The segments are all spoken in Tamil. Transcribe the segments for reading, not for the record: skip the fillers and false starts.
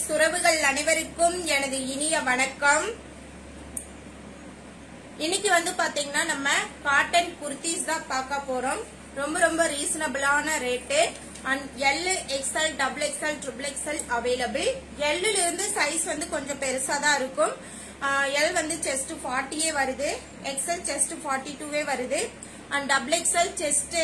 செக்ஸ் உறவுகள் அனைவருக்கும் எனது இனிய வணக்கம். இன்னைக்கு வந்து பாத்தீங்கன்னா நம்ம காட்டன் குர்த்திஸ் தான் பார்க்க போறோம். ரொம்ப ரொம்ப ரீசனபிளான rate and L, XL, double XL, triple XL available. எல்ல இருந்து சைஸ் வந்து கொஞ்சம் பெருசா தான் இருக்கும். எல் வந்து செஸ்ட் 40 வருது, எக்ஸ்எல் செஸ்ட் 42 வருது and double XL chest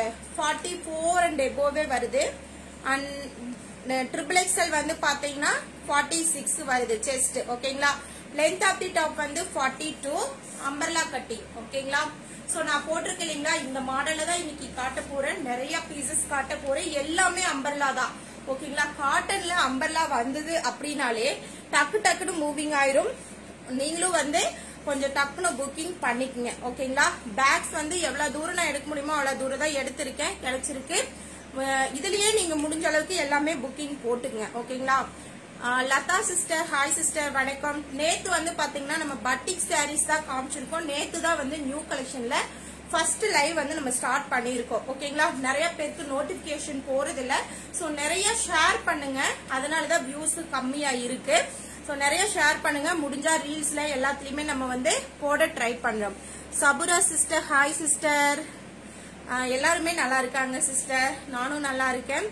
44 and எபோவே வருது அண்ட் ட்ரிபிள் எக்ஸ்எல் வந்து பாத்தீங்கன்னா 46 வருது செஸ்ட். ஓகேங்களா. லென்த் ஆஃப் தி டாப் வந்து 42, அம்பர்லா கட்டிங். ஓகேங்களா. சோ நான் போட்டிருக்கேன் இல்லைங்களா, இந்த மாடல்ல தான் இன்னைக்கு காட்ட போறேன். நிறைய பீசஸ் காட்ட போறேன், எல்லாமே அம்பர்லா தான். ஓகேங்களா. காட்டன்ல அம்பர்லா வந்தது அப்படின்னாலே டக்கு டக்குன்னு மூவிங் ஆயிரும். நீங்களும் வந்து கொஞ்சம் டக்குன்னு புக்கிங் பண்ணிக்கங்க. ஓகேங்களா. பேக்ஸ் வந்து எவ்வளவு தூரம் நான் எடுக்க முடியுமோ அவ்வளவு தூரம் தான் எடுத்திருக்கேன், கிடைச்சிருக்கு. இதுலயே நீங்க முடிஞ்ச அளவுக்கு எல்லாமே புக்கிங் போட்டுங்க. ஓகேங்களா. லதா சிஸ்டர், ஹாய் சிஸ்டர், வணக்கம். நேத்து வந்து பாத்தீங்கன்னா நம்ம பட்டிக் சாரீஸ் தான் காமிச்சிருக்கோம். நேத்து தான் வந்து நியூ கலெக்ஷன்ல ஃபர்ஸ்ட் லைவ் வந்து நம்ம ஸ்டார்ட் பண்ணிருக்கோம். ஓகேங்களா. நிறைய பேருக்கு நோட்டிபிகேஷன் போறது இல்ல, சோ நிறைய ஷேர் பண்ணுங்க. அதனாலதான் வியூஸ் கம்மியா இருக்கு. சோ நிறைய ஷேர் பண்ணுங்க. முடிஞ்சா ரீல்ஸ்ல எல்லாத்துலயுமே நம்ம வந்து போட ட்ரை பண்றோம். Sabura sister, hi sister. எல்லாருமே நல்லா இருக்காங்க சிஸ்டர், நானும் நல்லா இருக்கேன்.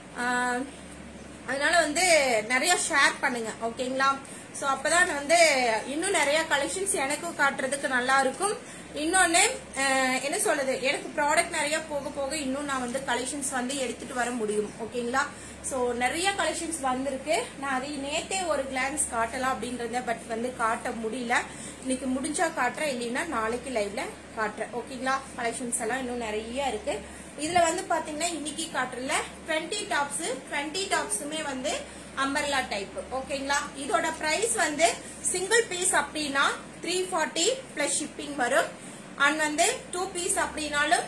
அதனால வந்து நிறைய ஷேர் பண்ணுங்க. ஓகேங்களா. சோ அப்பதான் வந்து இன்னும் நிறைய கலெக்ஷன்ஸ் எனக்கும் காட்டுறதுக்கு நல்லா இருக்கும். இன்னொன்னு என்ன சொல்றது, எனக்கு ப்ராடக்ட் நிறைய போக போக இன்னும் நான் வந்து கலெக்ஷன்ஸ் வந்து எடுத்துட்டு வர முடியும். ஓகேங்களா. சோ நிறைய கலெக்ஷன்ஸ் வந்திருக்கு. நான் அதை நேத்தே ஒரு கிளான்ஸ் காட்டலாம் அப்படின்றத, பட் வந்து காட்ட முடியல. இன்னைக்கு முடிஞ்சா காட்டுறேன், இல்லைன்னா நாளைக்கு லைவ்ல காட்டுறேன். ஓகேங்களா. கலெக்ஷன்ஸ் எல்லாம் இன்னும் நிறைய இருக்கு. இதுல வந்து பாத்தீங்கன்னா இன்னைக்கு காட்டுறல 20 டாப்ஸ், 20 டாப்ஸுமே வந்து அம்பர்லா டைப். ஓகேங்களா. இதோட பிரைஸ் வந்து சிங்கிள் பீஸ் அப்படின்னா 340 பிளஸ் ஷிப்பிங் வரும். அண்ட் வந்து 2 பீஸ் அப்படின்னாலும்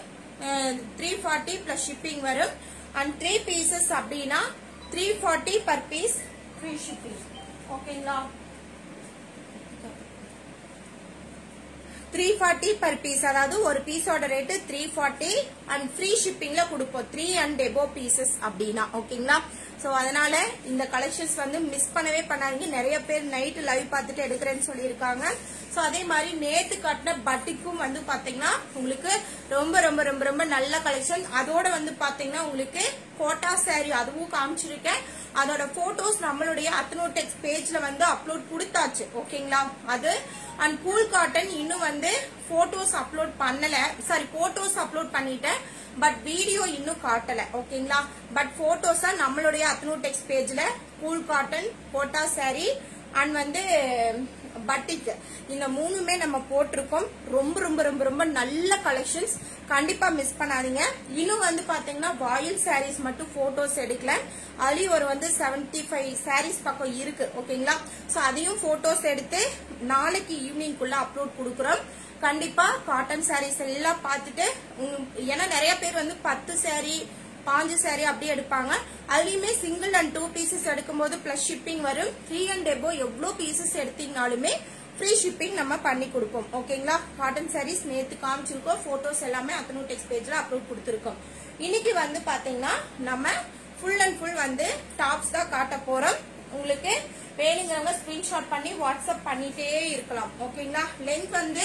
340 பிளஸ் ஷிப்பிங் வரும். அண்ட் 3 பீசஸ் அப்படின்னா 340 பர் பீஸ் ஃப்ரீ ஷிப்பிங். ஓகேங்களா. 340 பர் பீஸ், அதாவது ஒரு பீஸோட ரேட்டு 340 அண்ட் ஃப்ரீ ஷிப்பிங்ல கொடுப்போம் 3 அண்ட் எபோ பீசஸ் அப்படின்னா. ஓகேங்களா. சோ அதனால இந்த கலெக்ஷன்ஸ் வந்து மிஸ் பண்ணவே பண்ணாதீங்க. நிறைய பேர் நைட் லைவ் பார்த்துட்டு எடுக்கிறேன்னு சொல்லியிருக்காங்க. சோ அதே மாதிரி நேத்து காட்டின பட்டிக்கும் வந்து பாத்தீங்கன்னா உங்களுக்கு ரொம்ப ரொம்ப ரொம்ப ரொம்ப நல்ல கலெக்ஷன். அதோட வந்து பாத்தீங்கன்னா உங்களுக்கு கோட்டா சாரி அதுவும் காமிச்சிருக்கேன். அதோட போட்டோஸ் நம்மளுடைய அத்னோடெக்ஸ் பேஜ்ல வந்து அப்லோட் கொடுத்தாச்சு. ஓகேங்களா. அது அண்ட் கூல் காட்டன் இன்னும் வந்து போட்டோஸ் அப்லோட் பண்ணல, சாரி போட்டோஸ் அப்லோட் பண்ணிட்டேன், பட் வீடியோ இன்னும் காட்டல. ஓகேங்களா. பட் போட்டோஸா நம்மளுடைய அத்னோடெக்ஸ் பேஜ்ல cool cotton, Kota sari and வந்து பட்டிக், இந்த மூணுமே நம்ம போட்டிருக்கோம். ரொம்ப ரொம்ப ரொம்ப ரொம்ப நல்ல கலெக்ஷன்ஸ், கண்டிப்பா மிஸ் பண்ணாதீங்க. இன்னும் வந்து பாத்தீங்கன்னா வாயில் சாரீஸ் மட்டும் போட்டோஸ் எடுக்கல, அதுலயும் ஒரு வந்து 75 சாரீஸ் பக்கம் இருக்கு. ஓகேங்களா. சோ அதையும் போட்டோஸ் எடுத்து நாளைக்கு ஈவினிங் குள்ள அப்லோட் கொடுக்குறோம். கண்டிப்பா காட்டன் சாரீஸ் எல்லாம் பார்த்துட்டு, ஏன்னா நிறைய பேர் வந்து 10 சாரி 5 சாரி அப்படி எடுப்பாங்க. அதுலயுமே சிங்கிள் அண்ட் 2 பீசஸ் எடுக்கும்போது பிளஸ் ஷிப்பிங் வரும். 3 அண்ட் எபோ எவ்வளவு பீசஸ் எடுத்தீங்கனாலுமே ஃப்ரீ ஷிப்பிங் நம்ம பண்ணி கொடுப்போம். ஓகேங்களா. காட்டன் சாரீஸ் நேத்து காமிச்சிருக்கோம், போட்டோஸ் எல்லாமே அத்னோடெக்ஸ் பேஜ்ல அப்லோட் கொடுத்திருக்கோம். இன்னைக்கு வந்து பாத்தீங்கன்னா நம்ம ஃபுல் அண்ட் ஃபுல் வந்து டாப்ஸ் தான் காட்ட போறோம். உங்களுக்கு வேணுங்கிறவங்க ஸ்கிரீன்ஷாட் பண்ணி வாட்ஸ்அப் பண்ணிட்டே இருக்கலாம். ஓகேங்களா. லென்த் வந்து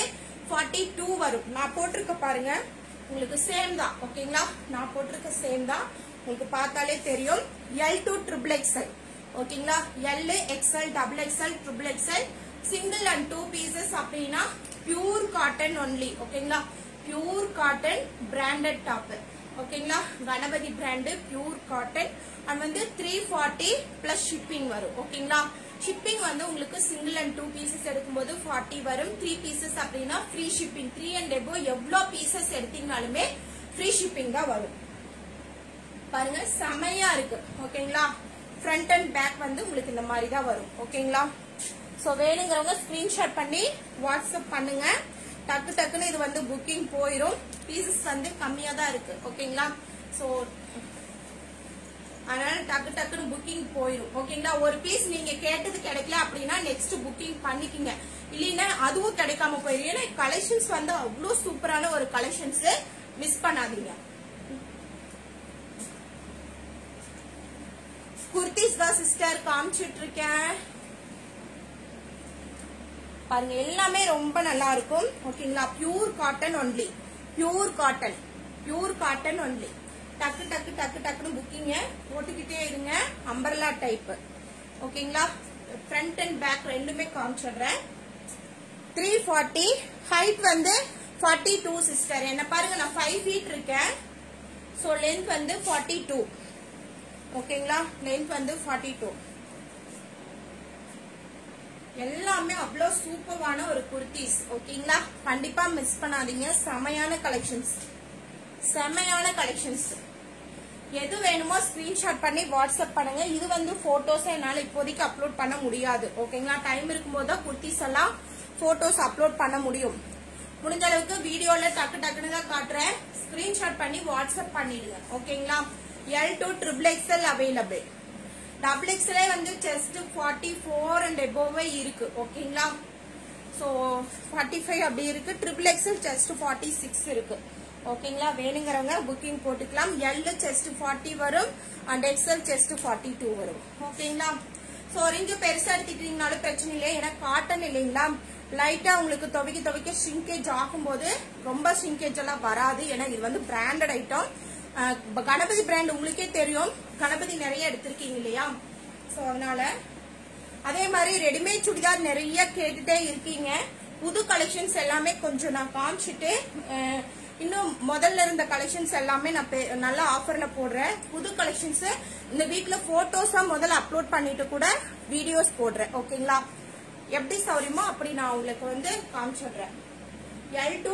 42 வரும். நான் போட்டிருக்க பாருங்க, உங்களுக்கு சேம் தான். ஓகேங்களா. நான் போட்டிருக்க சேம் தான், உங்களுக்கு பார்த்தாலே தெரியும். L to triple XL. ஓகேங்களா. L, XL, double XL, triple XL, single and 2 pieces அப்படின்னா பியூர் காட்டன் ஒன்லி. ஓகேங்களா. Pure cotton branded top. ஓகேங்களா. Ganapathi brand pure cotton and வந்து 340 பிளஸ் ஷிப்பிங் வரும். ஓகேங்களா. ஷிப்பிங் வந்து உங்களுக்கு சிங்கிள் அண்ட் 2 பீசஸ் எடுக்கும்போது 40 வரும். 3 பீசஸ் அப்படின்னா ஃப்ரீ ஷிப்பிங். 3 அண்ட் எபோ எவ்வளவு பீசஸ் எடுத்தீங்கனாலுமே ஃப்ரீ ஷிப்பிங் தான் வரும். பாருங்க செமையா இருக்கு. ஓகேங்களா. ஃப்ரண்ட் அண்ட் பேக் வந்து உங்களுக்கு இந்த மாதிரி தான் வரும். ஓகேங்களா. சோ வேணுங்கிறவங்க ஸ்கிரீன்ஷாட் பண்ணி வாட்ஸ்அப் பண்ணுங்க. டக்கு டக்குன்னு இது வந்து புக்கிங் போயிரும். பீசஸ் வந்து கம்மியா தான் இருக்கு. ஓகேங்களா. சோ அதனால டக்கு டக்குன்னு புக்கிங் போயிடும். ஓகேங்களா. ஒரு பீஸ் நீங்க கேட்டது கிடைக்கல அப்படின்னா நெக்ஸ்ட் புக்கிங் பண்ணிக்கங்க, இல்லைன்னா அதுவும் கிடைக்காம போயிடும். ஏன்னா கலெக்ஷன்ஸ் வந்து அவ்வளவு சூப்பரான ஒரு கலெக்ஷன்ஸ், மிஸ் பண்ணாதீங்க. குர்த்திஸ் தான் சிஸ்டர் காமிச்சிட்டு இருக்கேன் பாருங்க. எல்லாமே ரொம்ப நல்லா இருக்கும். ஓகேங்களா, pure cotton only, pure cotton only. டக்கு டக்கு டக்கு டக்குன்னு புக்கிங்க போட்டுக்கிட்டே இருங்க. Umbrella type. ஓகேங்களா, ஃப்ரண்ட் அண்ட் பேக் ரெண்டுமே காமிச்சிடுறேன். 340. ஹைட் வந்து 42 சிஸ்டர். என்ன பாருங்க, நான் 5 feet இருக்கேன். சோ லென்த் வந்து 42. ஓகேங்களா, லென்த் வந்து 42. எல்லாமே அவ்வளோ சூப்பரான ஒரு குர்த்திஸ். ஓகேங்களா, கண்டிப்பா மிஸ் பண்ணாதீங்க. செமையான கலெக்ஷன்ஸ். எது வேணுமோ ஸ்கிரீன்ஷாட் பண்ணி வாட்ஸ்அப் பண்ணுங்க. இது வந்து போட்டோஸ் என்னால இப்போதைக்கு அப்லோட் பண்ண முடியாது. ஓகேங்களா, டைம் இருக்கும்போது தான் குர்த்திஸ் எல்லாம் போட்டோஸ் அப்லோட் பண்ண முடியும். முடிஞ்ச அளவுக்கு வீடியோல டக்கு டக்குன்னு தான் காட்டுறேன். ஸ்கிரீன்ஷாட் பண்ணி வாட்ஸ்அப் பண்ணிடுங்க. ஓகேங்களா, L to XXL available. XXL வந்து செஸ்ட் 44 and above இருக்கு. ஓகேங்களா, சோ 45 அப்படி இருக்கு. XXL செஸ்ட் 46 இருக்கு. ஓகேங்களா, வேணுங்கிறவங்க புக்கிங் போட்டுக்கலாம். L செஸ்ட் 40 வரும் அண்ட் XL செஸ்ட் 42 வரும். ஓகேங்களா, சோ ஒரேஞ்சு பெருசா எடுத்துக்கிட்டீங்கனாலும் பிரச்சனை இல்லை. ஏன்னா காட்டன் இல்லைங்களா, லைட்டா உங்களுக்கு துவைக்க ஷ்ரிங்கேஜ் ஆகும்போது ரொம்ப ஷ்ரிங்கேஜ் எல்லாம் வராது. ஏன்னா இது வந்து பிராண்டட் ஐட்டம். கணபதி பிராண்ட் உங்களுக்கே தெரியும். கணபதி நிறைய எடுத்திருக்கீங்க இல்லையா, சோ அதனால. அதே மாதிரி ரெடிமேட் சுடிதார் நிறைய கேட்டுட்டே இருக்கீங்க. புது கலெக்ஷன்ஸ் எல்லாமே கொஞ்சம் நான் காமிச்சிட்டு இன்னும் முதல்ல இருந்த கலெக்ஷன்ஸ் எல்லாமே நான் நல்ல ஆஃபர்ல போடுறேன். புது கலெக்ஷன்ஸ் இந்த வீக்ல போட்டோஸா முதல்ல அப்லோட் பண்ணிட்டு கூட வீடியோஸ் போடுறேன். ஓகேங்களா, எப்படி சௌரியமோ அப்படி நான் உங்களுக்கு வந்து காமிச்சிடுறேன். L to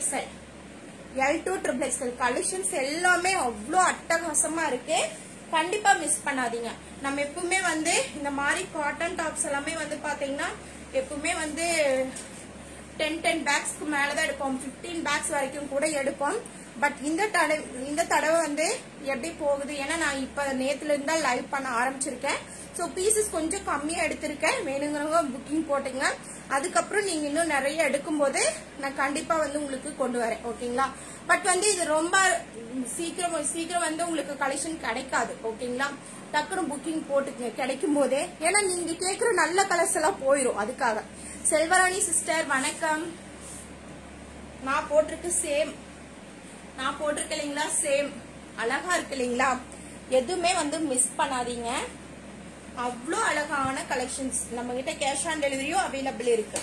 XXL கலெக்ஷன்ஸ் எல்லாமே அவ்வளோ அட்டகாசமா இருக்கு. கண்டிப்பா மிஸ் பண்ணாதீங்க. நம்ம எப்பவுமே வந்து இந்த மாதிரி காட்டன் டாப்ஸ் எல்லாமே வந்து பாத்தீங்கன்னா எப்பவுமே வந்து 10 பேக்ஸ்க்கு மேலதான் எடுப்போம். 15 பேக்ஸ் வரைக்கும் கூட எடுப்போம். பட் இந்த தடவை வந்து எப்படி போகுது, ஏன்னா நான் இப்ப நேத்துல இருந்தா லைவ் பண்ண ஆரம்பிச்சிருக்கேன். சோ பீசஸ் கொஞ்சம் கம்மியா எடுத்திருக்கேன். வேணுங்கிறவங்க புக்கிங் போட்டுங்க. அதுக்கப்புறம் நீங்க இன்னும் நிறைய எடுக்கும் போது நான் கண்டிப்பா வந்து உங்களுக்கு கொண்டு வரேன். ஓகேங்களா, பட் வந்து இது ரொம்ப சீக்கிரம் வந்து உங்களுக்கு கலெக்ஷன் கிடைக்காது. ஓகேங்களா, டக்குனு புக்கிங் போட்டுக்கங்க கிடைக்கும் போதே. ஏன்னா நீங்க கேட்கிற நல்ல கலர்ஸ் எல்லாம் போயிரும். அதுக்காக. செல்வராணி சிஸ்டர் வணக்கம். நான் போட்டிருக்கு சேம். நான் போட்டிருக்க இல்லைங்களா, சேம். அழகா இருக்கு இல்லைங்களா, எதுவுமே வந்து மிஸ் பண்ணாதீங்க. அவ்வளோ அழகான கலெக்ஷன்ஸ் நம்ம கிட்ட. கேஷ் ஆன் டெலிவரியும் அவைலபிள் இருக்கு.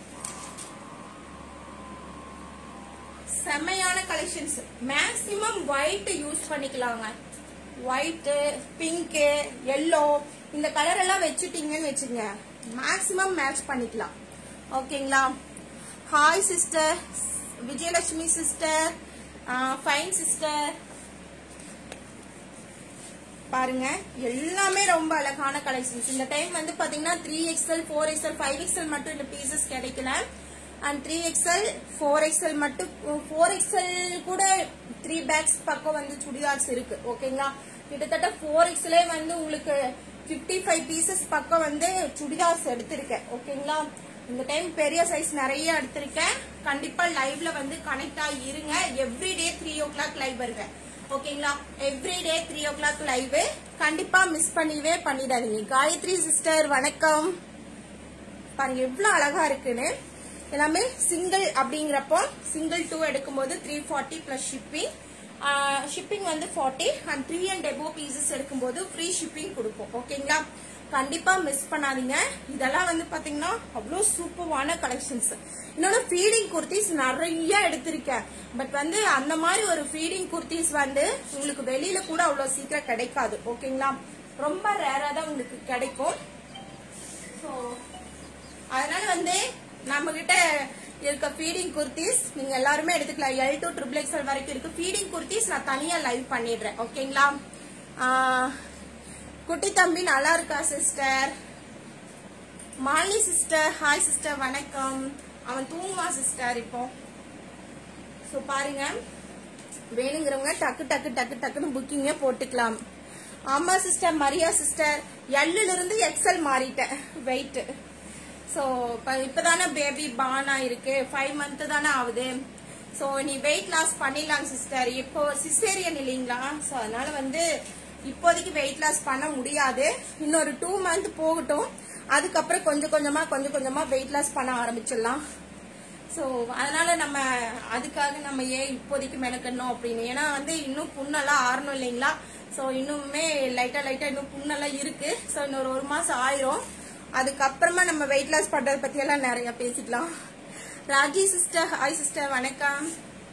செமையான கலெக்ஷன்ஸ். மேக்சிமம் ஒயிட் யூஸ் பண்ணிக்கலாங்க. ஒயிட், பிங்க், எல்லோ இந்த கலர் எல்லாம் வச்சுட்டீங்கன்னு வச்சுங்க, மேக்சிமம் மேட்ச் பண்ணிக்கலாம். ஓகேங்களா, hi sister Vijayalakshmi sister, fine sister. பாருங்க எல்லாமே ரொம்ப அழகான கலெக்ஷன்ஸ். இந்த டைம் வந்து பாத்தீங்கன்னா 3XL 4XL 5XL மட்டும் இந்த பீசஸ் கிடைக்கல. அண்ட் 3XL 4XL மட்டும் 4XL கூட 3 பேக்ஸ் பக்கம் வந்து சுடிதார்ஸ் இருக்கு. ஓகேங்களா, கிட்டத்தட்ட 4XL வந்து உங்களுக்கு 55 பீசஸ் பக்கம் வந்து சுடிதார்ஸ் எடுத்திருக்கேன். ஓகேங்களா, இந்த டைம் பெரிய சைஸ் நிறைய எடுத்திருக்கேன். கண்டிப்பா லைவ்ல வந்து கனெக்ட் ஆகி இருங்க. எவ்ரிடே 3 o'clock லைவ் வருவேன். ஓகேங்களா, எவ்ரிடே 3 o'clock லைவ். கண்டிப்பா மிஸ் பண்ணிடாதீங்க. காயத்ரி சிஸ்டர் வணக்கம். பாருங்க எவ்வளவு அழகா இருக்குன்னு. எல்லாமே சிங்கிள் அப்படிங்கிறப்போ சிங்கிள் 2 எடுக்கும்போது 340 பிளஸ் ஷிப்பிங் வந்து 40 அண்ட் 3 and above பீசஸ் எடுக்கும்போது ஃப்ரீ ஷிப்பிங் கொடுப்போம். ஓகேங்களா, கண்டிப்பா மிஸ் பண்ணாதீங்க. இதெல்லாம் வந்து பாத்தீங்கன்னா அவ்வளோ சூப்பரான கலெக்ஷன்ஸ். இன்னொன்னு ஃபீடிங் குர்த்திஸ் நிறைய எடுத்திருக்கேன். பட் வந்து அந்த மாதிரி ஒரு ஃபீடிங் குர்த்திஸ் வந்து உங்களுக்கு வெளியில கூட அவ்வளோ சீக்கிரம் கிடைக்காது. ஓகேங்களா, ரொம்ப ரேரா தான் உங்களுக்கு கிடைக்கும். ஸோ அதனால வந்து நம்ம கிட்ட இருக்க ஃபீடிங் குர்த்திஸ் நீங்க எல்லாருமே எடுத்துக்கலாம். L to XXL வரைக்கும் இருக்கு. ஃபீடிங் குர்த்திஸ் நான் தனியா லைவ் பண்ணிடுறேன். ஓகேங்களா, குட்டி தம்பி நல்லா இருக்கா sister? Malini sister hi sister வணக்கம். அவன் தூங்குவான் சிஸ்டர் இப்போ. சோ பாருங்க, வேணுங்கிறவங்க டக்குன்னு புக்கிங்க போட்டுக்கலாம். ஆமா சிஸ்டர், மரியா சிஸ்டர் L இருந்து XL மாறிட்டேன் வெயிட். சோ இப்பதானே பேபி பானா இருக்கு, 5 month தானே ஆகுது. சோ நீ வெயிட் லாஸ் பண்ணிடலாம் சிஸ்டர். இப்போ சிசேரியன் இல்லைங்களா, சோ அதனால வந்து இப்போதைக்கு வெயிட் லாஸ் பண்ண முடியாது. இன்னொரு 2 மந்த் போகட்டும், அதுக்கப்புறம் கொஞ்சம் கொஞ்சமா வெயிட் லாஸ் பண்ண ஆரம்பிச்சிடலாம். ஸோ அதனால நம்ம அதுக்காக நம்ம ஏன் இப்போதைக்கு மெனக்கணும் அப்படின்னு. ஏன்னா வந்து இன்னும் புண்ணெல்லாம் ஆறணும் இல்லைங்களா. ஸோ இன்னுமே லைட்டா இன்னும் புண்ணெல்லாம் இருக்கு. ஸோ இன்னொரு 1 மாசம் ஆயிரும். அதுக்கப்புறமா நம்ம வெயிட் லாஸ் பண்றதை பத்தி எல்லாம் நிறைய பேசிக்கலாம். ராஜி சிஸ்டர், ஹாய் சிஸ்டர், வணக்கம்.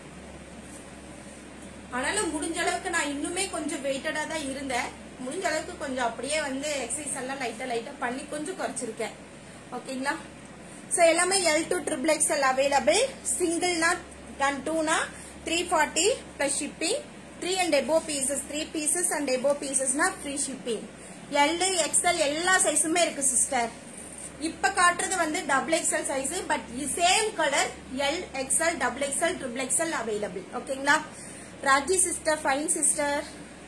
ஆனாலும் முடிஞ்ச அளவுக்கு நான் இன்னுமே கொஞ்சம் வெயிட்டடா தான் இருந்தேன். முடிஞ்ச அளவுக்கு கொஞ்சம் அப்படியே வந்து எக்ஸசைஸ் எல்லாம் லைட்டா பண்ணி கொஞ்சம் குறைச்சிருக்கேன். ஓகேங்களா. ஸோ எல்லாமே L2 XXL அவைலபிள். சிங்கிள்னா 2னா 340 plus shipping. 3 and above pieces, 3 pieces and above piecesனா free shipping. L, XL எல்லா சைஸுமே இருக்கு சிஸ்டர். இப்ப காட்டுறது வந்து XXL size, but same colour L, XL, XXL, XXL available. ஓகேங்களா. Raji sister, fine sister.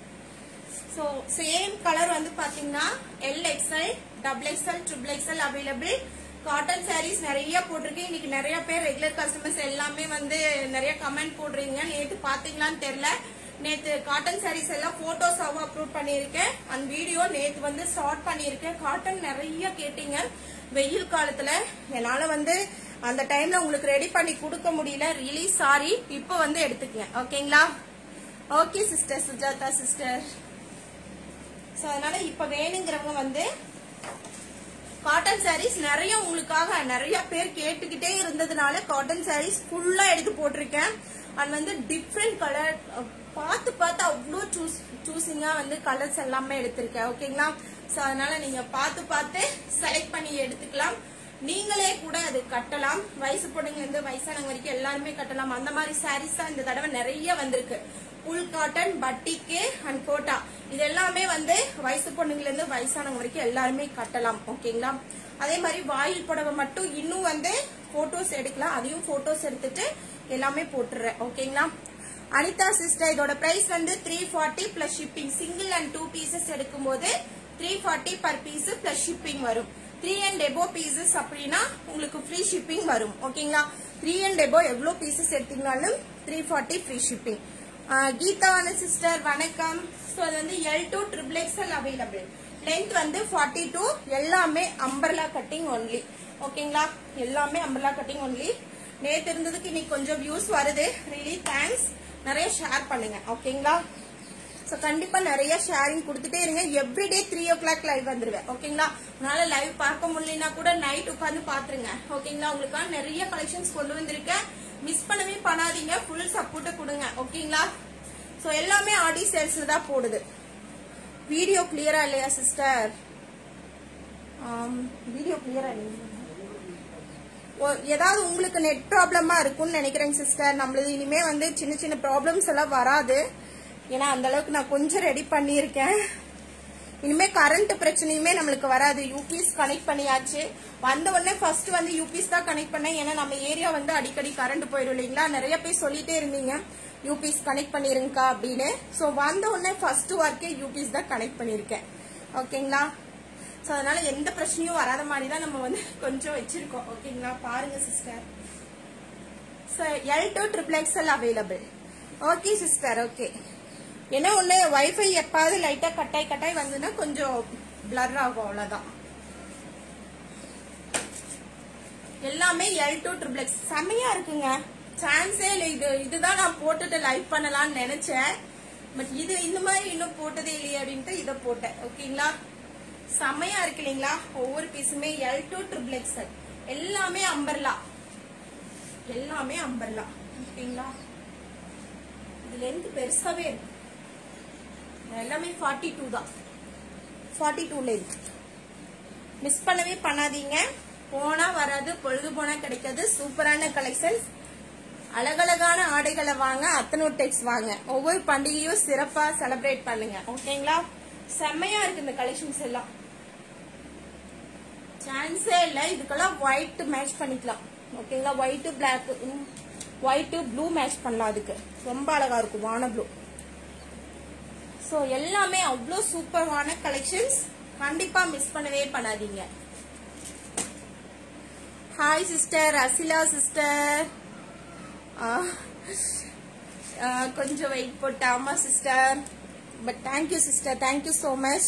So same colour வந்து பாத்தீங்கன்னா L, XL, XXL, XXL available. Cotton saris நிறைய போட்டிருக்கேன். இன்னைக்கு நிறைய பேர் ரெகுலர் கஸ்டமர்ஸ் எல்லாமே வந்து நிறைய கமெண்ட் போடுறீங்க. நேற்று பாத்தீங்களான்னு தெரியல. நேற்று காட்டன் சாரீஸ் எல்லாம் போட்டோஸாவும் அப்லோட் பண்ணியிருக்கேன். அந்த வீடியோ நேற்று வந்து ஸ்டார்ட் பண்ணியிருக்கேன். காட்டன் நிறைய கேட்டீங்க. வெயில் காலத்துல என்னால வந்து அந்த டைம்ல உங்களுக்கு ரெடி பண்ணி கொடுக்க முடியல. Really sorry. இப்போ வந்து எடுத்துக்கங்க. ஓகேங்களா. Okay sister, Sujatha sister. So அதனால இப்ப வேணுங்கிறவங்க வந்து காட்டன் சாரீஸ் நிறைய உங்களுக்காக நிறைய பேர் கேட்டுக்கிட்டே இருந்ததுனால காட்டன் சாரீஸ் ஃபுல்லா எடுத்து போட்டிருக்கேன். அது வந்து டிஃப்ரெண்ட் கலர் பார்த்து அவ்வளோ சூசிங்கா வந்து கலர்ஸ் எல்லாமே எடுத்திருக்கேன். ஓகேங்களா. ஸோ அதனால நீங்க பார்த்து செலக்ட் பண்ணி எடுத்துக்கலாம். நீங்களே கூட அது கட்டலாம். வயசு பொண்ணுங்க இருந்து வயசானவங்க வரைக்கும் எல்லாருமே கட்டலாம். அந்த மாதிரி சாரீஸ் தான் இந்த தடவை நிறைய வந்திருக்கு. Full cotton, batik and Kota இது எல்லாமே வந்து வயசு பொண்ணுங்கல இருந்து வயசானவங்க வரைக்கும் எல்லாருமே கட்டலாம். ஓகேங்களா. அதே மாதிரி வாயில் புடவை மட்டும் இன்னும் வந்து போட்டோஸ் எடுக்கலாம். அதையும் போட்டோஸ் எடுத்துட்டு எல்லாமே போட்டுறேன். ஓகேங்களா. அனிதா சிஸ்டர், இதோட பிரைஸ் வந்து 340 plus shipping. Single and 2 pieces எடுக்கும் போது 340 பர் பீஸ் பிளஸ் ஷிப்பிங் வரும். 3 and above pieces அப்படின்னா உங்களுக்கு ஃப்ரீ ஷிப்பிங் வரும். ஓகேங்களா. 3 and above எவ்வளவு பீசஸ் எடுத்தீங்கனாலும் 340 ஃப்ரீ ஷிப்பிங். கீதா சிஸ்டர், வணக்கம். ஸோ அது வந்து L2 XXL அவைலபிள். லென்த் வந்து 42. எல்லாமே அம்பர்லா கட்டிங் ஒன்லி. ஓகேங்களா. எல்லாமே அம்பர்லா கட்டிங் ஒன்லி. நேற்று இருந்ததுக்கு இன்னைக்கு கொஞ்சம் வியூஸ் வருது. Really thanks. நிறைய ஷேர் பண்ணுங்க. ஓகேங்களா. ஸோ கண்டிப்பா நிறைய ஷேரிங் கொடுத்துட்டே இருங்க. எவ்ரிடே 3 o'clock லைவ் வந்துருவேன். ஓகேங்களா. அதனால லைவ் பார்க்க முடியலனா கூட நைட் உட்காந்து பாத்துருங்க. ஓகேங்களா. உங்களுக்கான நிறைய கலெக்ஷன்ஸ் கொண்டு வந்திருக்கேன். மிஸ் பண்ணவே பண்ணாதீங்க. ஃபுல் சப்போர்ட் கொடுங்க. ஓகேங்களா. ஸோ எல்லாமே ஆடி சேல்ஸ்ல தான் போடுது. வீடியோ கிளியரா இல்லையா சிஸ்டர்? வீடியோ கிளியரா இல்லையா? ஏதாவது உங்களுக்கு நெட் ப்ராப்ளமா இருக்கும்னு நினைக்கிறேங்க சிஸ்டர். நம்மளது இனிமே வந்து சின்ன ப்ராப்ளம்ஸ் எல்லாம் வராது. ஏன்னா அந்த அளவுக்கு நான் கொஞ்சம் ரெடி பண்ணியிருக்கேன். இனிமே கரண்ட் பிரச்சனையுமே நம்மளுக்கு வராது. யூபிஎஸ் கனெக்ட் பண்ணியாச்சு. வந்த உடனே ஃபர்ஸ்ட் வந்து யூபிஎஸ் தான் கனெக்ட் பண்ணேன். ஏன்னா நம்ம ஏரியா வந்து அடிக்கடி கரண்ட் போயிடும் இல்லைங்களா. நிறைய பேர் சொல்லிட்டே இருந்தீங்க யூபிஎஸ் கனெக்ட் பண்ணிருங்கக்கா அப்படின்னு. ஸோ வந்த உடனே ஃபர்ஸ்ட் ஒர்க்கே யூபிஎஸ் தான் கனெக்ட் பண்ணிருக்கேன். ஓகேங்களா. ஸோ அதனால எந்த பிரச்சனையும் வராத மாதிரி தான் நம்ம வந்து கொஞ்சம் வச்சிருக்கோம். ஓகேங்களா. பாருங்க sister. So L2 XXL available. Okay sister. Okay. ஏன்னா ஒண்ணு வைஃபை எப்பாவது லைட்டா கட்டாய் வந்ததுன்னா கொஞ்சம் பிளர் ஆகும். அவ்வளவுதான். எல்லாமே L2 XXL செமையா இருக்குங்க. சான்ஸே இல்லை. இதுதான் நான் போட்டுட்டு லைவ் பண்ணலாம்னு நினைச்சேன். பட் இது இந்த மாதிரி இன்னும் போட்டதே இல்லையே அப்படின்ட்டு இதை போட்டேன். ஓகேங்களா. செமையா இருக்கு இல்லைங்களா. ஒவ்வொரு பீஸுமே L2 XXL. எல்லாமே அம்பர்லா. எல்லாமே அம்பர்லா. ஓகேங்களா. இது லென்த் பெருசாவே இருக்கு. எல்லாமே 42 தான். 42ல இருக்கு. மிஸ் பண்ணவே பண்ணாதீங்க. போனா வராது, பொழுது போனா கிடைக்காது. சூப்பரான கலெக்ஷன்ஸ். அழகழகான ஆடைகளை வாங்க. அத்தனூர் டெக்ஸ் வாங்க. ஒவ்வொரு பண்டிகையும் சிறப்பா செலிப்ரேட் பண்ணுங்க. ஓகேங்களா. செம்மையா இருக்கு இந்த கலெக்ஷன்ஸ் எல்லாம். சான்ஸே இல்ல. இதுக்கெல்லாம் ஒயிட் மேட்ச் பண்ணிக்கலாம். ஓகேங்களா. White black, white blue match பண்ணலாம். அதுக்கு ரொம்ப அழகா இருக்கும். வான ப்ளூ. சோ எல்லாமே அவ்வளோ சூப்பரான கலெக்ஷன்ஸ். கண்டிப்பா மிஸ் பண்ணவே பண்ணாதீங்க. Hi sister, Asila sister. கொஞ்சம் வெயிட் போட்ட. ஆமா sister. But thank you sister, thank you so much.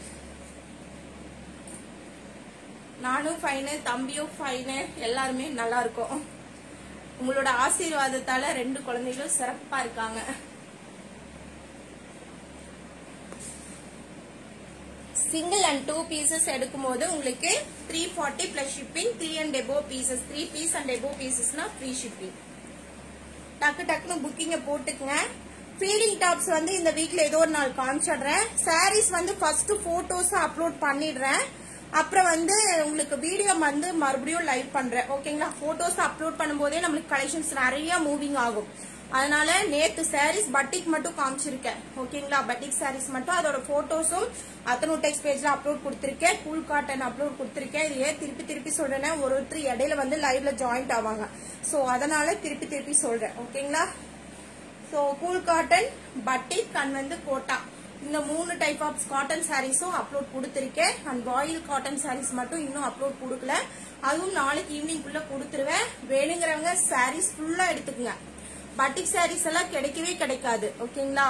நானும் ஃபைனு, தம்பியும் ஃபைனு, எல்லாருமே நல்லா இருக்கும். உங்களோட ஆசீர்வாதத்தால 2 குழந்தைகளும் சிறப்பா இருக்காங்க. சிங்கிள் அண்ட் 2 பீசஸ் எடுக்கும் போது உங்களுக்கு 340 plus shipping. 3 and above pieces, 3 piece and above பீசஸ்னா ஃப்ரீ ஷிப்பிங். டக்கு டக்குன்னு புக்கிங்க போட்டுக்குங்க. ஃபீலிங் டாப்ஸ் வந்து இந்த வீக்ல ஏதோ ஒரு நாள் காமிச்சிடுறேன். சாரீஸ் வந்து ஃபர்ஸ்ட் போட்டோஸ் அப்லோட் பண்ணிடுறேன். அப்புறம் வந்து உங்களுக்கு வீடியோ வந்து மறுபடியும் லைவ் பண்றேன். ஓகேங்களா? போட்டோஸ் அப்லோட் பண்ணும்போதே நம்மளுக்கு கலெக்ஷன்ஸ் நிறைய மூவிங் ஆகும். அதனால நேத்து சாரீஸ் பட்டிக் மட்டும் காமிச்சிருக்கேன். ஓகேங்களா? பட்டிக் சாரீஸ் மட்டும் அதோட போட்டோஸும் அத்தனூடெக்ஸ் பேஜ்ல அப்லோட் கொடுத்திருக்கேன். கூல் காட்டன் அப்லோட் கொடுத்திருக்கேன். இது ஏன் திருப்பி சொல்றேன்னா ஒருத்தர் இடையில வந்து லைவ்ல ஜாயிண்ட் ஆவாங்க. சோ அதனால திருப்பி சொல்றேன். ஓகேங்களா? So cool cotton, batik and வந்து கோட்டா, இந்த 3 டைப் ஆஃப் காட்டன் சாரீஸும் அப்லோட் கொடுத்திருக்கேன். அண்ட் பாயில் காட்டன் சாரீஸ் மட்டும் இன்னும் அப்லோட் கொடுக்கல. அதுவும் நாளைக்கு ஈவினிங் குள்ள கொடுத்துருவேன். வேணுங்கிறவங்க சாரீஸ் ஃபுல்லா எடுத்துக்குங்க. பட்டிக் சாரீஸ் எல்லாம் கிடைக்கவே கிடைக்காது. ஓகேங்களா?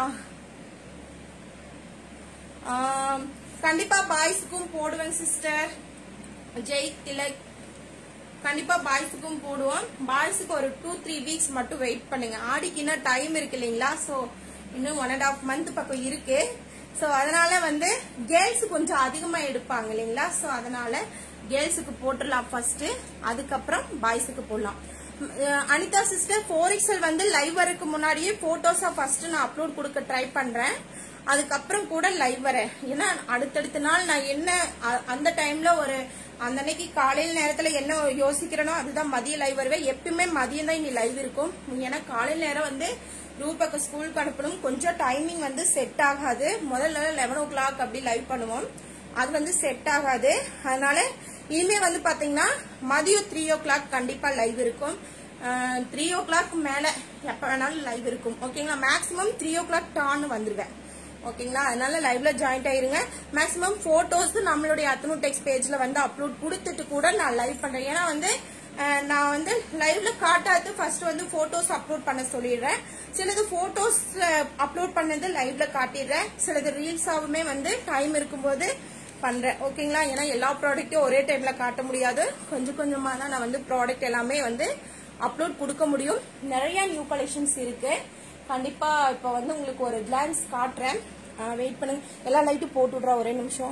கண்டிப்பா பாய்ஸுக்கும் போடுவேன் சிஸ்டர். ஜெய் திலக், கண்டிப்பா பாய்ஸுக்கும் போடுவோம். பாய்ஸுக்கு ஒரு 2-3 வீக்ஸ் மட்டும் வெயிட் பண்ணுங்க. ஆடிக்கு இன்னும் டைம் இருக்கு இல்லைங்களா? சோ இன்னும் 1.5 month பக்கம் இருக்கு. சோ அதனால வந்து கேர்ள்ஸ் கொஞ்சம் அதிகமா எடுப்பாங்க இல்லைங்களா? சோ அதனால கேர்ள்ஸுக்கு போட்டுடலாம் ஃபர்ஸ்ட், அதுக்கப்புறம் பாய்ஸுக்கு போடலாம். அனிதா சிஸ்டர், 4XL வந்து லைவ் வரக்கு முன்னாடியே போட்டோஸா ஃபர்ஸ்ட் நான் அப்லோட் கொடுக்க ட்ரை பண்றேன். அதுக்கப்புறம் கூட லைவ் வரேன். ஏன்னா அடுத்தடுத்த நாள் நான் என்ன அந்த டைம்ல ஒரு அந்த அன்னைக்கு காலையில நேரத்துல என்ன யோசிக்கிறேனோ அதுதான் மதியம் லைவ் வருவேன். எப்பயுமே மதியம் தான் இனி லைவ் இருக்கும். ஏன்னா காலையில நேரம் வந்து ரூபாக்கு ஸ்கூலுக்கு அனுப்பணும். கொஞ்சம் டைமிங் வந்து செட் ஆகாது. முதல்ல 11 o'clock அப்படி லைவ் பண்ணுவோம். அது வந்து செட் ஆகாது. அதனால இனிமே வந்து பாத்தீங்கன்னா மதியம் 3 o'clock கண்டிப்பா லைவ் இருக்கும். 3 o'clock மேல எப்ப வேணாலும் லைவ் இருக்கும். ஓகேங்களா? மேக்சிமம் 3 o'clock டான்னு வந்துருவேன். ஓகேங்களா? அதனால லைவ்ல ஜாயின் ஆயிருங்க. மேக்சிமம் போட்டோஸ் நம்மளுடைய அத்தனூடெக்ஸ் பேஜ்ல வந்து அப்லோட் கொடுத்துட்டு கூட நான் லைவ் பண்றேன். ஏன்னா வந்து நான் வந்து லைவ்ல காட்டாது ஃபர்ஸ்ட் வந்து போட்டோஸ் அப்லோட் பண்ண சொல்லிடுறேன். சிலது போட்டோஸ் அப்லோட் பண்ணது லைவ்ல காட்டிடுறேன். சிலது ரீல்ஸாவுமே வந்து டைம் இருக்கும்போது பண்றேன். ஓகேங்களா? ஏன்னா எல்லா ப்ராடக்ட்டும் ஒரே டைம்ல காட்ட முடியாது. கொஞ்சம் கொஞ்சமா தான் நான் வந்து ப்ராடக்ட் எல்லாமே வந்து அப்லோட் கொடுக்க முடியும். நிறைய நியூ கலெக்ஷன்ஸ் இருக்கு. கண்டிப்பா இப்ப வந்து உங்களுக்கு ஒரு கிளான்ஸ் காட்டுறேன். வெயிட் பண்ணுங்க. எல்லா லைட்டும் போட்டு விடுறேன். ஒரே நிமிஷம்.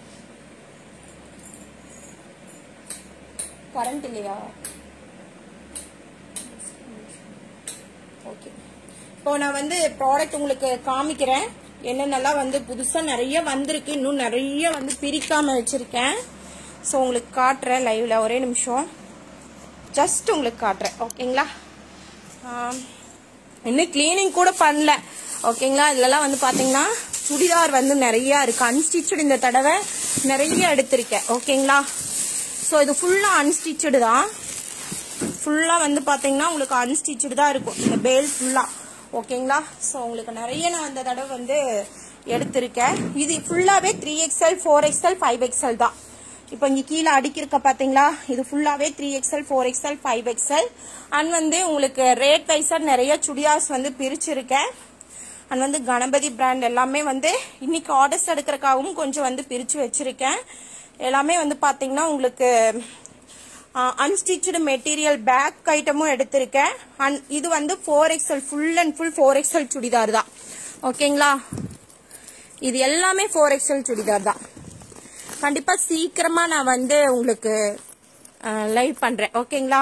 கரண்ட் இல்லையா? ஓகே. இப்போ நான் வந்து ப்ராடக்ட் உங்களுக்கு காமிக்கிறேன். என்னென்னலாம் வந்து புதுசா நிறைய வந்திருக்கு. இன்னும் நிறைய வந்து பிரிக்காம வச்சிருக்கேன். ஸோ உங்களுக்கு காட்டுறேன் லைவ்ல. ஒரே நிமிஷம். ஜஸ்ட் உங்களுக்கு காட்டுறேன். ஓகேங்களா? இன்னும் கிளீனிங் கூட பண்ணல. ஓகேங்களா? இதுலலாம் வந்து பாத்தீங்கன்னா சுடிதார் வந்து நிறைய இருக்கு. அன்ஸ்டிச்சட் இந்த தடவை நிறைய எடுத்திருக்கேன். ஓகேங்களா? ஸோ இது ஃபுல்லா அன்ஸ்டிச்சடு தான். ஃபுல்லா வந்து பாத்தீங்கன்னா உங்களுக்கு அன்ஸ்டிச்சடு தான் இருக்கும் இந்த பேல் ஃபுல்லா. ஓகேங்களா? ஸோ உங்களுக்கு நிறைய நான் இந்த தடவை வந்து எடுத்திருக்கேன். இது ஃபுல்லாவே 3XL 4XL 5XL தான். இப்போ இங்க கீழே அடிக்கிருக்க பாத்தீங்களா? இது ஃபுல்லாவே 3XL 4XL 5XL. அண்ட் வந்து உங்களுக்கு ரேட் வைஸா நிறைய சுடிதார்ஸ் வந்து பிரிச்சிருக்கேன். அண்ட் வந்து கணபதி பிராண்ட் எல்லாமே வந்து இன்னைக்கு ஆர்டர்ஸ் எடுக்கிறதுக்காகவும் கொஞ்சம் வந்து பிரிச்சு வச்சிருக்கேன். எல்லாமே வந்து பாத்தீங்கன்னா உங்களுக்கு அன்ஸ்டிச்சடு மெட்டீரியல் பேக் ஐட்டமும் எடுத்திருக்கேன். அண்ட் இது வந்து 4XL full and full 4XL churidar தான். ஓகேங்களா? இது எல்லாமே 4XL சுடிதார் தான். கண்டிப்பா சீக்கிரமா நான் வந்து உங்களுக்கு லைவ் பண்றேன். ஓகேங்களா?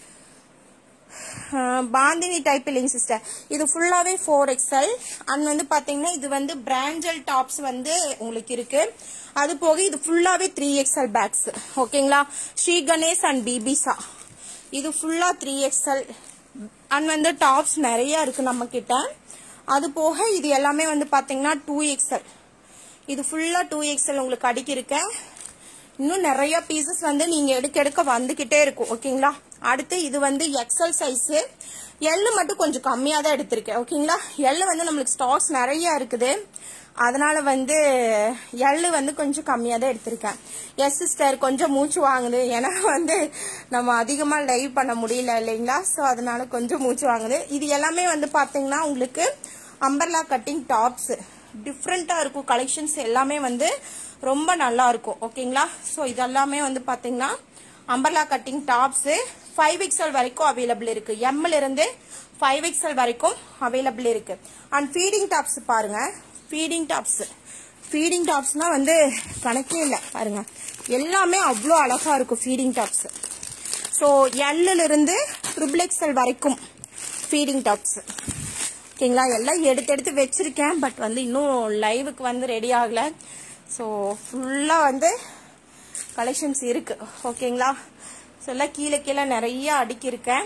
பாந்தினி டைப் இல்லைங்க சிஸ்டர். இது ஃபுல்லாவே 4XL. அண்ட் வந்து பாத்தீங்கன்னா இது வந்து பிராஞ்சல் டாப்ஸ் வந்து உங்களுக்கு இருக்கு. அது போக இது ஃபுல்லாவே 3XL பேக்ஸ். ஓகேங்களா? ஸ்ரீ கணேஷ் அண்ட் பிபிசா இது ஃபுல்லா 3XL. அண்ட் வந்து டாப்ஸ் நிறைய இருக்கு நம்ம கிட்ட. அது போக இது எல்லாமே வந்து பாத்தீங்கன்னா 2XL. இது ஃபுல்லா 2XL உங்களுக்கு அடிக்கிருக்கேன். இன்னும் நிறைய பீசஸ் வந்து நீங்க எடுக்க வந்துகிட்டே இருக்கும். ஓகேங்களா? அடுத்து இது வந்து XL சைஸ். எல் மட்டும் கொஞ்சம் கம்மியா தான் எடுத்திருக்கேன். ஓகேங்களா? எல் வந்து நம்மளுக்கு ஸ்டாக்ஸ் நிறைய இருக்குது. அதனால வந்து எல் வந்து கொஞ்சம் கம்மியா தான் எடுத்திருக்கேன். எஸ் சிஸ்டர் கொஞ்சம் மூச்சு வாங்குது. ஏன்னா வந்து நம்ம அதிகமா லைவ் பண்ண முடியல இல்லைங்களா? சோ அதனால கொஞ்சம் மூச்சு வாங்குது. இது எல்லாமே வந்து பாத்தீங்கன்னா உங்களுக்கு அம்பர்லா கட்டிங் டாப்ஸ். டிஃப்ரெண்டா இருக்கும். கலெக்ஷன்ஸ் எல்லாமே வந்து ரொம்ப நல்லா இருக்கும். ஓகேங்களா? ஸோ இதெல்லாமே வந்து பாத்தீங்கன்னா அம்பர்லா கட்டிங் டாப்ஸ் 5XL வரைக்கும் அவைலபிள் இருக்கு. எம்ல இருந்து 5XL வரைக்கும் அவைலபிள் இருக்கு. அண்ட் ஃபீடிங் டாப்ஸ் பாருங்க. ஃபீடிங் டாப்ஸ்னா வந்து கணக்கே இல்லை பாருங்க. எல்லாமே அவ்வளோ அழகா இருக்கும் ஃபீடிங் டாப்ஸ். ஸோ எல்ல இருந்து XXL வரைக்கும் ஃபீடிங் டாப்ஸ். ஓகேங்களா? எல்லாம் எடுத்து வச்சிருக்கேன். பட் வந்து இன்னும் லைவுக்கு வந்து ரெடி ஆகல. ஸோ ஃபுல்லா வந்து கலெக்ஷன்ஸ் இருக்கு. ஓகேங்களா? ஸோ எல்லாம் கீழே நிறைய அடுக்கியிருக்கேன்.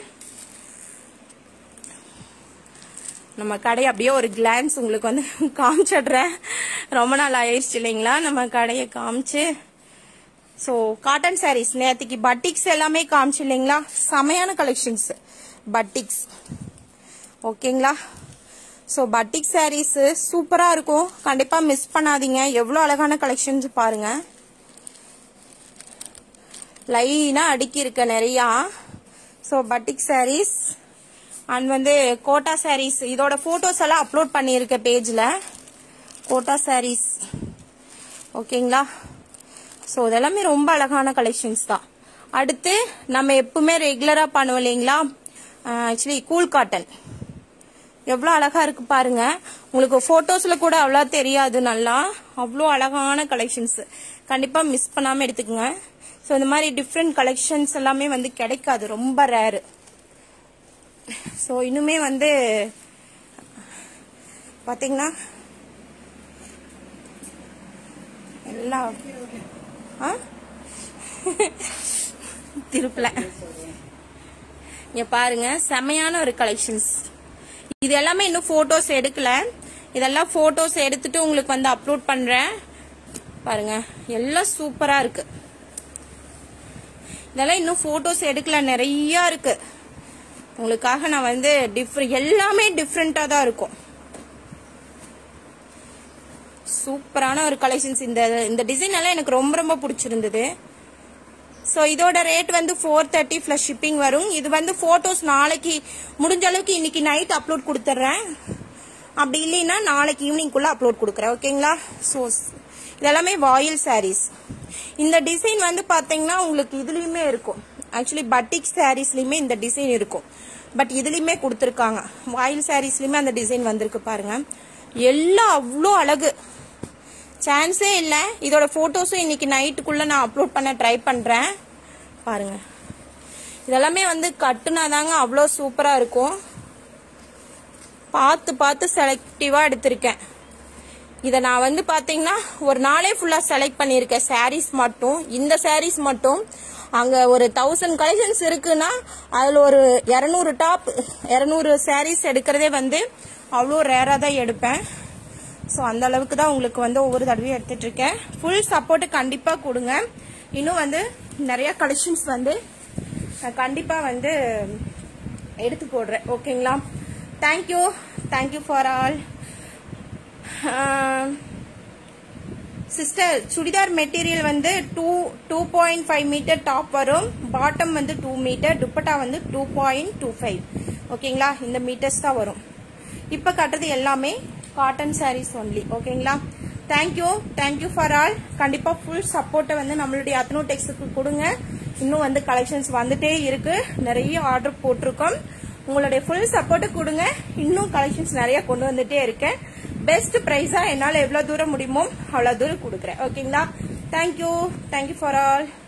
நம்ம கடையை அப்படியே ஒரு கிளான்ஸ் உங்களுக்கு வந்து காமிச்சிடுறேன். ரொம்ப நாள் ஆயிடுச்சு இல்லைங்களா நம்ம கடையை காமிச்சு. ஸோ காட்டன் சாரீஸ் நேற்றுக்கு பட்டிக்ஸ் எல்லாமே காமிச்சு இல்லைங்களா? செமையான கலெக்ஷன்ஸ் பட்டிக்ஸ். ஓகேங்களா? ஸோ பட்டிக் சாரீஸ் சூப்பரா இருக்கும். கண்டிப்பா மிஸ் பண்ணாதீங்க. எவ்வளோ அழகான கலெக்ஷன்ஸ் பாருங்க. லைனா அடுக்கி இருக்க நிறையா. ஸோ பட்டிக் சாரீஸ் அண்ட் வந்து கோட்டா சாரீஸ் இதோட போட்டோஸ் எல்லாம் அப்லோட் பண்ணியிருக்க பேஜ்ல. கோட்டா சாரீஸ் ஓகேங்களா? ஸோ இதெல்லாமே ரொம்ப அழகான கலெக்ஷன்ஸ் தான். அடுத்து நம்ம எப்பவுமே ரெகுலரா பண்ணுவோம் இல்லைங்களா? ஆக்சுவலி கூல் காட்டன் எவ்வளோ அழகா இருக்கு பாருங்க. உங்களுக்கு போட்டோஸ்ல கூட அவ்வளோ தெரியாது. நல்லா அவ்வளோ அழகான கலெக்ஷன்ஸ். கண்டிப்பா மிஸ் பண்ணாம எடுத்துக்கோங்க. ஸோ இந்த மாதிரி டிஃப்ரெண்ட் கலெக்ஷன்ஸ் எல்லாமே வந்து கிடைக்காது. ரொம்ப ரேரு. ஸோ இன்னுமே வந்து பாத்தீங்கன்னா எல்லாம் திருப்பல இங்க பாருங்க. செமையான ஒரு கலெக்ஷன்ஸ். இது எல்லாமே இன்னும் போட்டோஸ் எடுக்கல. இதெல்லாம் போட்டோஸ் எடுத்துட்டு உங்களுக்கு வந்து அப்லோட் பண்றேன். பாருங்க எல்லாம் சூப்பரா இருக்கு. இதெல்லாம் இன்னும் போட்டோஸ் எடுக்கல. நிறைய இருக்கு. உங்களுக்காக நான் வந்து எல்லாமே டிஃப்ரெண்டா தான் இருக்கும். சூப்பரான ஒரு கலெக்ஷன்ஸ். இந்த டிசைன் எல்லாம் எனக்கு ரொம்ப ரொம்ப பிடிச்சிருந்தது. ஸோ இதோட ரேட் வந்து 430 பிளஸ் ஷிப்பிங் வரும். இது வந்து போட்டோஸ் நாளைக்கு முடிஞ்ச அளவுக்கு இன்னைக்கு நைட் அப்லோட் கொடுத்துட்றேன். அப்படி இல்லைன்னா நாளைக்கு ஈவினிங்குள்ள அப்லோட் கொடுக்குறேன். ஓகேங்களா? ஸோ இதெல்லாமே வாயில் சாரீஸ். இந்த டிசைன் வந்து பாத்தீங்கன்னா உங்களுக்கு இதுலயுமே இருக்கும். ஆக்சுவலி பட்டிக் சாரீஸ்லயுமே இந்த டிசைன் இருக்கும். பட் இதுலயுமே கொடுத்துருக்காங்க. வாயில் சாரீஸ்லயுமே அந்த டிசைன் வந்திருக்கு பாருங்க. எல்லாம் அவ்வளோ அழகு. சான்ஸே இல்லை. இதோட போட்டோஸும் இன்னைக்கு நைட்டுக்குள்ள நான் அப்லோட் பண்ண ட்ரை பண்றேன். பாருங்க இதெல்லாமே வந்து கட்டுனாதாங்க அவ்வளோ சூப்பரா இருக்கும். பார்த்து செலக்டிவா எடுத்திருக்கேன். இதை நான் வந்து பாத்தீங்கன்னா ஒரு நாளே ஃபுல்லா செலக்ட் பண்ணிருக்கேன். சாரீஸ் மட்டும் இந்த சாரீஸ் மட்டும் அங்க ஒரு 1000 கலெக்ஷன்ஸ் இருக்குன்னா அதுல ஒரு 200 டாப் 200 சாரீஸ் எடுக்கிறதே வந்து அவ்வளோ ரேரா தான் எடுப்பேன். ஸோ அந்த அளவுக்கு தான் உங்களுக்கு வந்து ஒவ்வொரு தடவையும் எடுத்துட்டு இருக்கேன். ஃபுல் சப்போர்ட் கண்டிப்பா கொடுங்க. இன்னும் வந்து நிறைய கலெக்ஷன்ஸ் வந்து கண்டிப்பா வந்து எடுத்து போடுறேன். ஓகேங்களா? Thank you for all. Sister churidar material வந்து 2.5 மீட்டர் டாப் வரும். பாட்டம் வந்து 2 மீட்டர். துப்பட்டா வந்து 2.25. ஓகேங்களா? இந்த மீட்டர்ஸ் தான் வரும். இப்ப கட்டுறது எல்லாமே காட்டன் சாரீஸ் ஒன்லி. ஓகேங்களா? Thank you for all. கண்டிப்பா ஃபுல் சப்போர்ட்டை வந்து நம்மளுடைய அத்னோ டெக்ஸ்க்கு கொடுங்க. இன்னும் வந்து கலெக்ஷன்ஸ் வந்துட்டே இருக்கு. நிறைய ஆர்டர் போட்டிருக்கோம். உங்களுடைய ஃபுல் சப்போர்ட்டை கொடுங்க. இன்னும் கலெக்ஷன்ஸ் நிறைய கொண்டு வந்துட்டே இருக்கேன். பெஸ்ட் பிரைஸா என்னால எவ்வளவு தூரம் முடியுமோ அவ்வளவு தூரம் கொடுக்குறேன். ஓகேங்களா? Thank you for all.